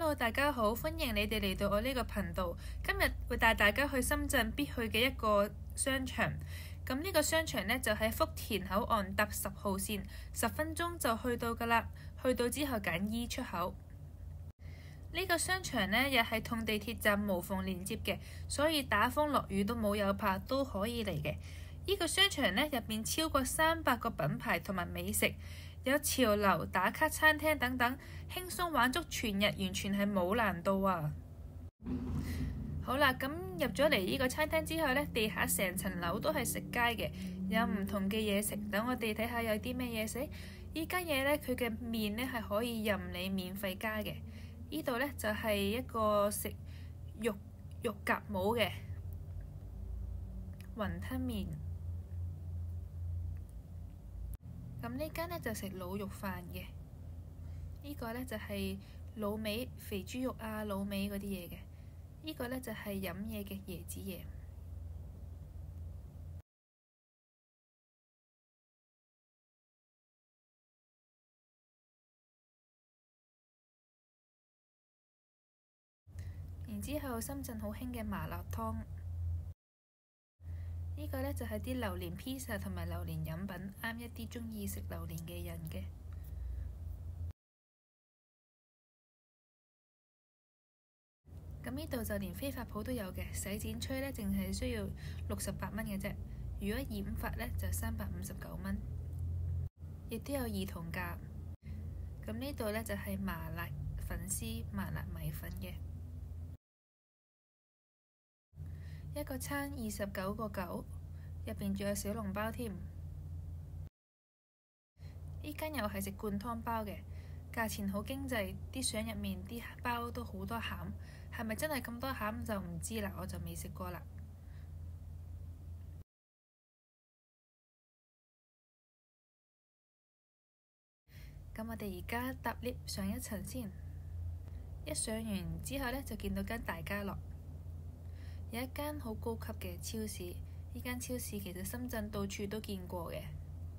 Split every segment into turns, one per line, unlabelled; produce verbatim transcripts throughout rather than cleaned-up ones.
Hello，大家好，歡迎你哋嚟到我呢個頻道。今日會帶大家去深圳必去嘅一個商場。咁呢個商場呢，就喺福田口岸搭十號線，十分鐘就去到噶啦。去到之後揀 E 出口。呢個商場呢，又係同地鐵站無縫連接嘅，所以打風落雨都冇有怕，都可以嚟嘅。呢個商場呢，入面超過三百個品牌同埋美食，有潮流打卡餐廳等等，輕鬆玩足全日，完全係冇難度啊！好啦，咁入咗嚟呢個餐廳之後呢，地下成層樓都係食街嘅，有唔同嘅嘢食。等我哋睇下有啲咩嘢食。呢間嘢呢，佢嘅麵呢係可以任你免費加嘅。呢度呢，就係一個食肉肉夾饃嘅雲吞麵。咁呢間呢，就食滷肉飯嘅。呢個呢，就係滷味肥豬肉啊，滷味嗰啲嘢嘅。呢個呢，就係飲嘢嘅椰子嘢。然之後深圳好興嘅麻辣湯。呢個呢，就係啲榴蓮披薩同埋榴蓮飲品，啱一啲鍾意食榴蓮嘅人嘅。咁呢度就連飛髮鋪都有嘅，洗剪吹呢，淨係需要六十八蚊嘅啫。如果染髮呢，就三百五十九蚊，亦都有兒童價。咁呢度呢，就係麻辣粉絲、麻辣米粉嘅。一個餐二十九個九，入邊仲有小籠包添。呢間又係食灌湯包嘅，價錢好經濟，啲相入面啲包都好多餡，係咪真係咁多餡就唔知啦，我就未食過啦。咁我哋而家搭 lift 上一層先，一上完之後呢，就見到間大家樂。有一間好高級嘅超市，呢間超市其實深圳到處都見過嘅。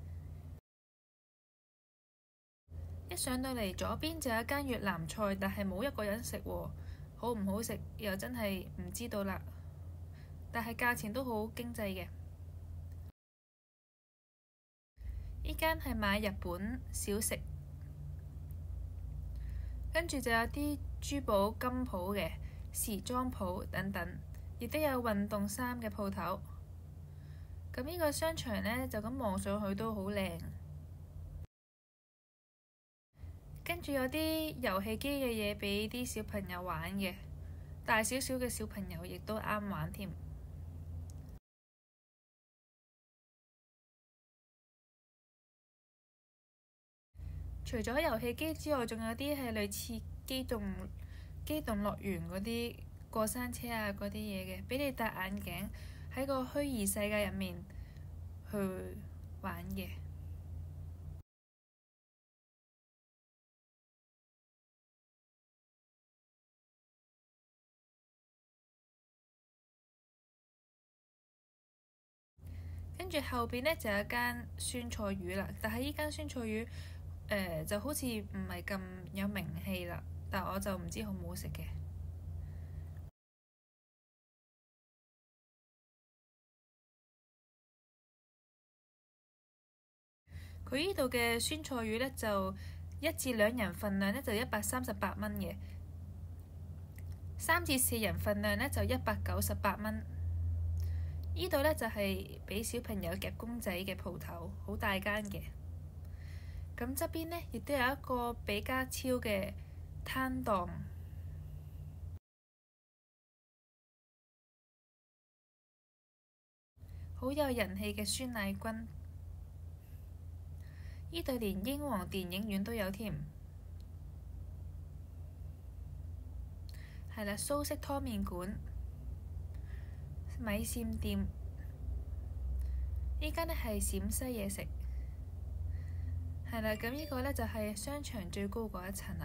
一上到嚟左邊就有一間越南菜，但係冇一個人食喎，好唔好食又真係唔知道啦。但係價錢都好經濟嘅。呢間係買日本小食，跟住就有啲珠寶金鋪嘅、時裝鋪等等。亦都有運動衫嘅鋪頭。咁呢個商場呢，就咁望上去都好靚。跟住有啲遊戲機嘅嘢俾啲小朋友玩嘅，大少少嘅小朋友亦都啱玩添。除咗遊戲機之外，仲有啲係類似機動機動樂園嗰啲過山車啊，嗰啲嘢嘅，俾你戴眼鏡喺個虛擬世界入面去玩嘅。跟住後邊呢，就有一間酸菜魚啦，但係呢間酸菜魚誒、呃、就好似唔係咁有名氣啦，但我就唔知好唔好食嘅。佢呢度嘅酸菜魚呢，就一至兩人份量呢，就一百三十八蚊嘅，三至四人份量呢，就一百九十八蚊。呢度呢，就係俾小朋友夾公仔嘅鋪頭，好大間嘅。咁側邊呢，亦都有一個比家超嘅攤檔，好有人氣嘅酸奶君。呢度連英皇電影院都有添。係啦，蘇式湯麵館、米線店。呢間呢係陝西嘢食。係啦，咁呢個呢就係商場最高嗰一層啦。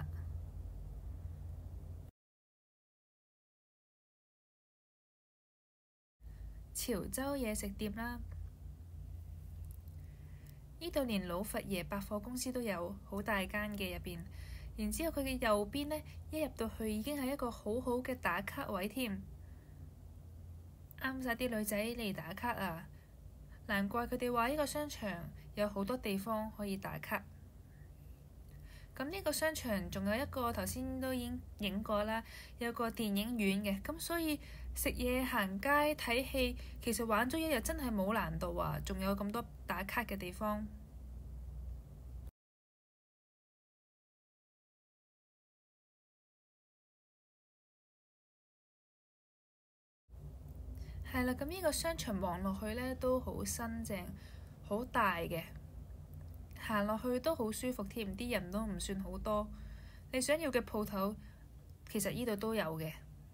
潮州嘢食店啦。呢度連老佛爺百貨公司都有，好大間嘅入邊， 然之後佢嘅右邊呢，一入到去已經係一個好好嘅打卡位添，啱晒啲女仔嚟打卡啊！難怪佢哋話呢個商場有好多地方可以打卡。咁呢個商場仲有一個頭先都已經影過啦，有個電影院嘅，咁所以食嘢、行街、睇戲，其實玩咗一日真係冇難度啊！仲有咁多打卡嘅地方。係啦，咁呢個商場望落去呢都好新淨，好大嘅，行落去都好舒服添，啲人都唔算好多。你想要嘅鋪頭其實呢度都有嘅。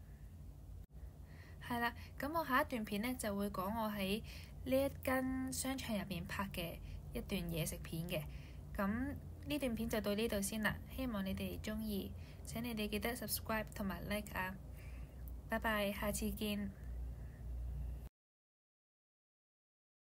係啦，咁我下一段片呢就會講我喺呢一間商場入邊拍嘅一段嘢食片嘅。咁呢段片就到呢度先啦，希望你哋鍾意。請你哋記得 subscribe 同埋 like 啊！拜拜，下次見。